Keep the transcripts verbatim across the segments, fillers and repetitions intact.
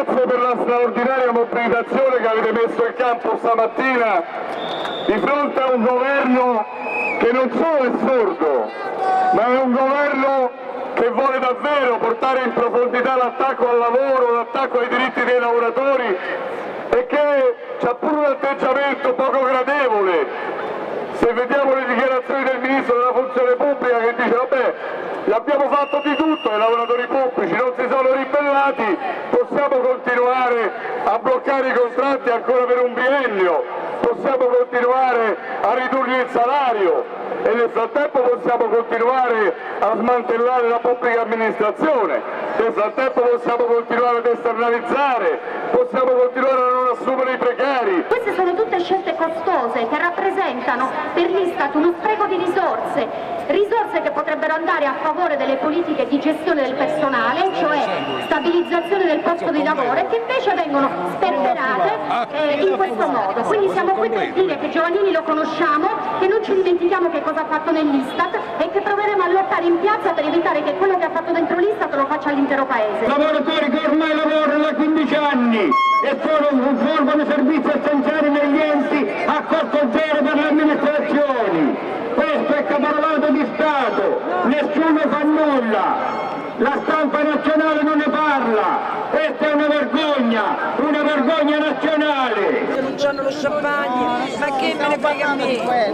grazie per la straordinaria mobilitazione che avete messo in campo stamattina di fronte a un governo che non solo è sordo, ma è un governo che vuole davvero portare in profondità l'attacco al lavoro, l'attacco ai diritti dei lavoratori e che ha pure un atteggiamento poco gradevole. Se vediamo le dichiarazioni del Ministro della Funzione Pubblica che dice vabbè, abbiamo fatto di tutto, i lavoratori pubblici non si sono ribellati, possiamo continuare a bloccare i contratti ancora per un biennio, possiamo continuare a ridurre il salario e nel frattempo possiamo continuare a smantellare la pubblica amministrazione, nel frattempo possiamo continuare ad esternalizzare, possiamo continuare a non assumere i precari. Queste sono tutte scelte costose che rappresentano per l'Istat uno spreco di risorse, risorse che potrebbero andare a favore delle politiche di gestione del personale, cioè stabilizzazione del posto di lavoro, e che invece vengono sperperate eh, in questo modo. Quindi siamo qui per dire che Giovannini lo conosciamo, che non ci dimentichiamo che cosa ha fatto nell'Istat e che proveremo a lottare in piazza per evitare che quello che ha fatto dentro l'Istat lo faccia all'intero paese. Lavoratori che ormai lavorano da quindici anni e sono, svolgono servizi essenziali negli enti a costo zero per le amministrazioni. Questo è caporalato di Stato, nessuno fa nulla, la stampa nazionale non ne parla, questa è una vergogna, una vergogna nazionale. Non c'hanno lo champagne, ma che me ne frega a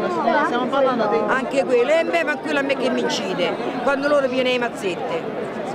me? Anche quello, e a me, ma quello a me che mi incide, quando loro viene le mazzette.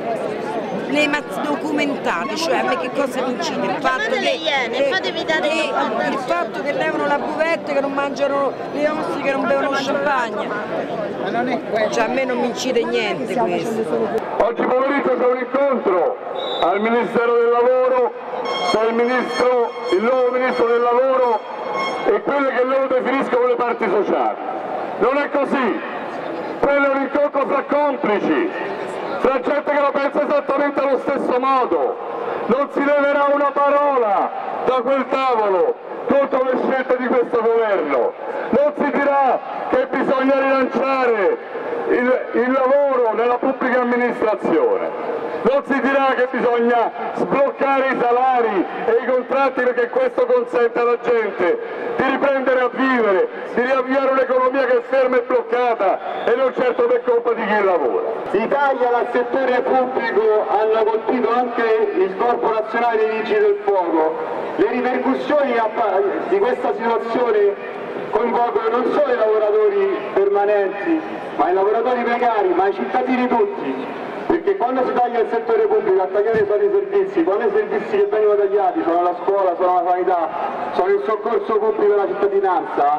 Le mazze documentate, cioè a me che cosa mi incide? Il fatto che, iene, fatevi dare che, il fatto che levano la buvetta, che non mangiano le osse, che non bevono champagne. Ma non è questo. Cioè a me non mi incide niente questo. Oggi pomeriggio c'è un incontro al Ministero del Lavoro tra il, ministro, il nuovo Ministro del Lavoro e quelle che loro definiscono le parti sociali. Non è così, quello è un incontro fra complici, fra gente che la pensa esattamente allo stesso modo. Non si leverà una parola da quel tavolo contro le scelte di questo governo, non si dirà che bisogna rilanciare il, il lavoro nella pubblica amministrazione, non si dirà che bisogna sbloccare i salari e i contratti perché questo consente alla gente di riprendere a vivere, di riavviare un'economia che è ferma e bloccata e non certo per colpa di chi lavora. I tagli al settore pubblico hanno colpito anche il Corpo Nazionale dei Vigili del Fuoco. Le ripercussioni di questa situazione coinvolgono non solo i lavoratori permanenti, ma i lavoratori precari, ma i cittadini tutti. Perché quando si taglia il settore pubblico a tagliare sono i servizi, quando i servizi che vengono tagliati sono la scuola, sono la sanità, sono il soccorso pubblico alla cittadinanza,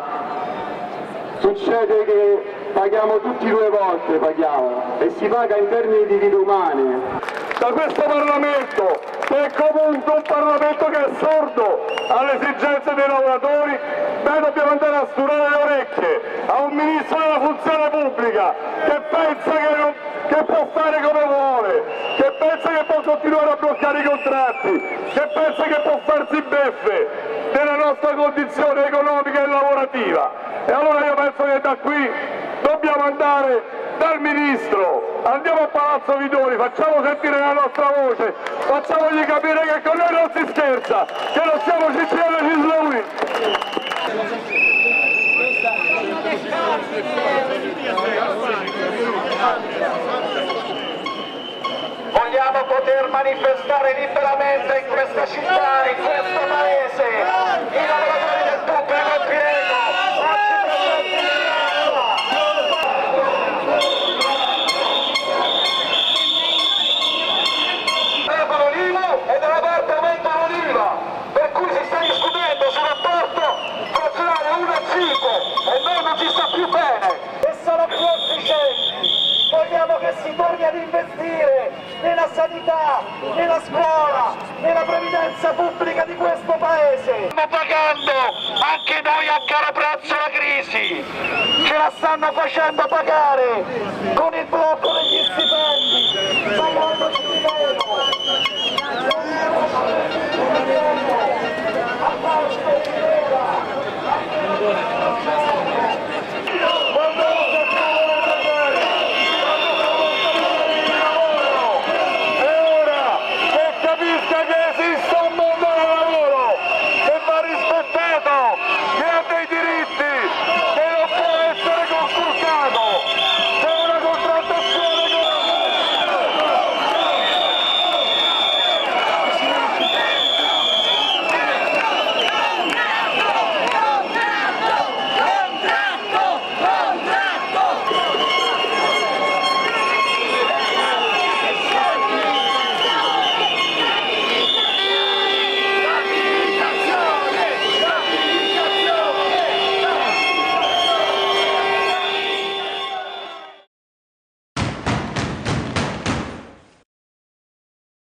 succede che paghiamo tutti due volte, paghiamo, e si paga in termini di vite umane. Da questo Parlamento, che è comunque un Parlamento che è sordo alle esigenze dei lavoratori, noi dobbiamo andare a sturare le orecchie a un Ministro della Funzione Pubblica che pensa che, non, che può fare come vuole, che pensa che può continuare a bloccare i contratti, che pensa che può farsi beffe della nostra condizione economica e lavorativa. E allora io penso che da qui dobbiamo andare dal Ministro, andiamo a Palazzo Vidoni, facciamo sentire la nostra voce, facciamogli capire che con noi non si scherza, che non siamo C G I L Cislauni. Vogliamo poter manifestare liberamente in questa città, in questo paese, i lavoratori del pubblico impiego, oggi presenti in piazza. E dalla parte aumentano l'I V A, per cui si sta discutendo sul rapporto frazionale uno a cinque e noi non ci sta più bene e sono più efficienti. Vogliamo che si torni ad investire nella sanità, nella scuola, nella previdenza pubblica di questo paese. Stiamo pagando anche noi a caro prezzo la crisi, ce la stanno facendo pagare con il blocco degli stipendi.